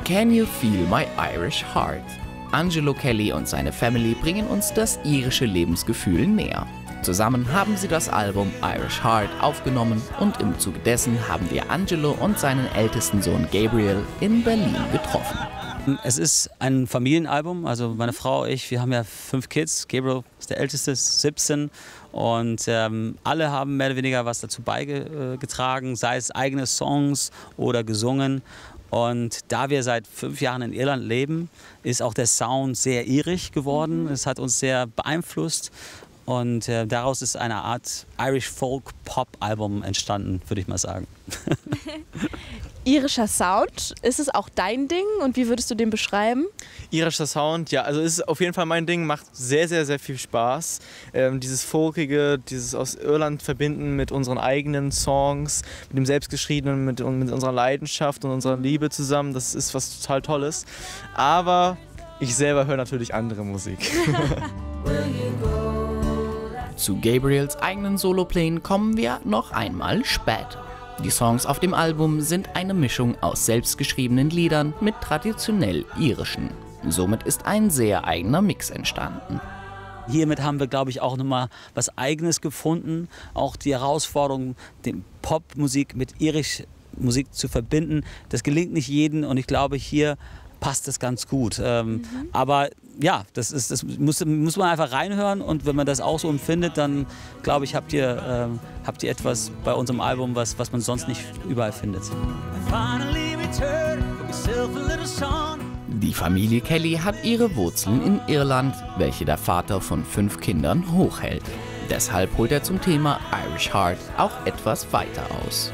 Can You Feel My Irish Heart? Angelo Kelly und seine Family bringen uns das irische Lebensgefühl näher. Zusammen haben sie das Album Irish Heart aufgenommen und im Zuge dessen haben wir Angelo und seinen ältesten Sohn Gabriel in Berlin getroffen. Es ist ein Familienalbum, also meine Frau, ich, wir haben ja 5 Kids. Gabriel ist der älteste, 17 und alle haben mehr oder weniger was dazu beigetragen, sei es eigene Songs oder gesungen. Und da wir seit 5 Jahren in Irland leben, ist auch der Sound sehr irisch geworden. Es hat uns sehr beeinflusst. Und daraus ist eine Art Irish Folk Pop Album entstanden, würde ich mal sagen. Irischer Sound, ist es auch dein Ding und wie würdest du den beschreiben? Irischer Sound, ja, also ist auf jeden Fall mein Ding, macht sehr, sehr, sehr viel Spaß. Dieses Folkige, dieses aus Irland verbinden mit unseren eigenen Songs, mit dem Selbstgeschriebenen, mit unserer Leidenschaft und unserer Liebe zusammen, das ist was total Tolles. Aber ich selber höre natürlich andere Musik. Zu Gabriels eigenen Soloplänen kommen wir noch einmal später. Die Songs auf dem Album sind eine Mischung aus selbstgeschriebenen Liedern mit traditionell irischen. Somit ist ein sehr eigener Mix entstanden. Hiermit haben wir, glaube ich, auch nochmal was Eigenes gefunden. Auch die Herausforderung, die Popmusik mit irisch Musik zu verbinden, das gelingt nicht jedem und ich glaube, hier passt das ganz gut. Aber ja, das muss man einfach reinhören und wenn man das auch so empfindet, dann glaube ich, habt ihr etwas bei unserem Album, was man sonst nicht überall findet. Die Familie Kelly hat ihre Wurzeln in Irland, welche der Vater von 5 Kindern hochhält. Deshalb holt er zum Thema Irish Heart auch etwas weiter aus.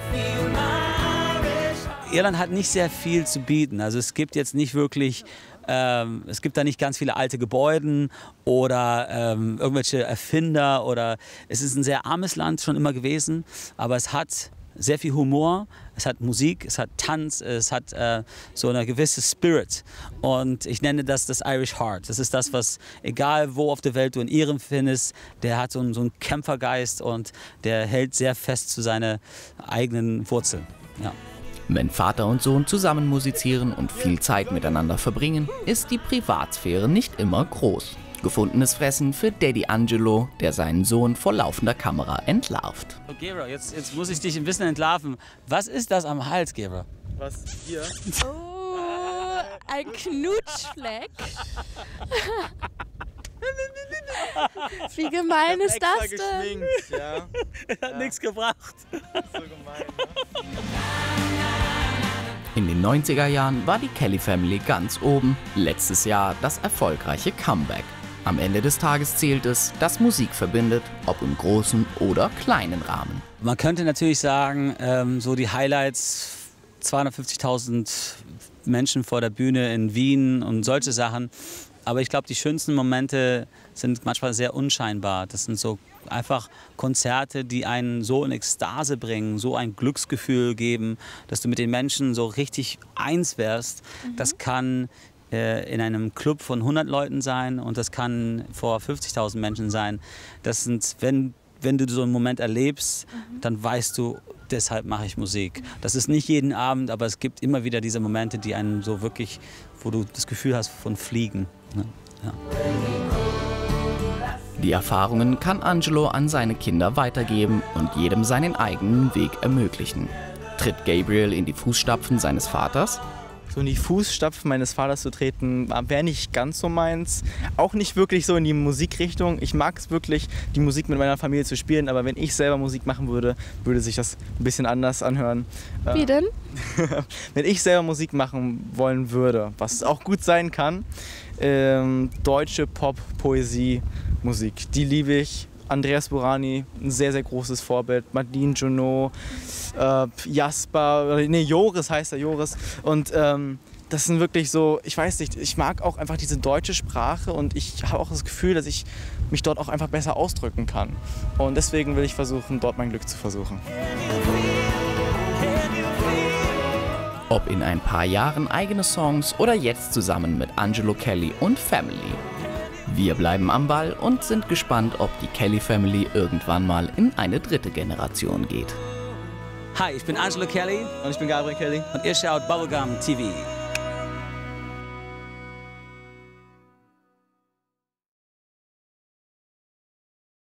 Irland hat nicht sehr viel zu bieten. Also es gibt jetzt nicht wirklich, es gibt da nicht ganz viele alte Gebäude oder irgendwelche Erfinder oder es ist ein sehr armes Land schon immer gewesen, aber es hat sehr viel Humor, es hat Musik, es hat Tanz, es hat so eine gewisse Spirit und ich nenne das Irish Heart. Das ist das, was egal wo auf der Welt du in Iren findest, der hat so einen Kämpfergeist und der hält sehr fest zu seinen eigenen Wurzeln. Ja. Wenn Vater und Sohn zusammen musizieren und viel Zeit miteinander verbringen, ist die Privatsphäre nicht immer groß. Gefundenes Fressen für Daddy Angelo, der seinen Sohn vor laufender Kamera entlarvt. Oh, Gabriel, jetzt muss ich dich ein bisschen entlarven. Was ist das am Hals, Gabriel? Was hier? Oh, ein Knutschfleck. Wie gemein ist das denn? Ja. Hat nichts gebracht. Das ist so gemein, ne? In den 90er Jahren war die Kelly Family ganz oben, letztes Jahr das erfolgreiche Comeback. Am Ende des Tages zählt es, dass Musik verbindet, ob im großen oder kleinen Rahmen. Man könnte natürlich sagen, so die Highlights, 250.000 Menschen vor der Bühne in Wien und solche Sachen. Aber ich glaube, die schönsten Momente sind manchmal sehr unscheinbar. Das sind so einfach Konzerte, die einen so in Ekstase bringen, so ein Glücksgefühl geben, dass du mit den Menschen so richtig eins wärst. Das kann in einem Club von 100 Leuten sein und das kann vor 50.000 Menschen sein. Das sind, wenn du so einen Moment erlebst, dann weißt du, deshalb mache ich Musik. Das ist nicht jeden Abend, aber es gibt immer wieder diese Momente, die einen so wirklich, wo du das Gefühl hast von Fliegen. Ne? Ja. Die Erfahrungen kann Angelo an seine Kinder weitergeben und jedem seinen eigenen Weg ermöglichen. Tritt Gabriel in die Fußstapfen seines Vaters? So in die Fußstapfen meines Vaters zu treten, wäre nicht ganz so meins. Auch nicht wirklich so in die Musikrichtung. Ich mag es wirklich, die Musik mit meiner Familie zu spielen, aber wenn ich selber Musik machen würde, würde sich das ein bisschen anders anhören. Wie denn? Wenn ich selber Musik machen wollen würde, was auch gut sein kann, deutsche Pop, Poesie, Musik, die liebe ich. Andreas Burani, ein sehr, sehr großes Vorbild. Madeleine Junot, Jasper, nee, Joris heißt er, Joris. Und das sind wirklich so, ich weiß nicht, ich mag auch einfach diese deutsche Sprache und ich habe auch das Gefühl, dass ich mich dort auch einfach besser ausdrücken kann. Und deswegen will ich versuchen, dort mein Glück zu versuchen. Ob in ein paar Jahren eigene Songs oder jetzt zusammen mit Angelo Kelly und Family. Wir bleiben am Ball und sind gespannt, ob die Kelly Family irgendwann mal in eine 3. Generation geht. Hi, ich bin Angelo Kelly Und ich bin Gabriel Kelly. und ihr schaut Bubblegum TV.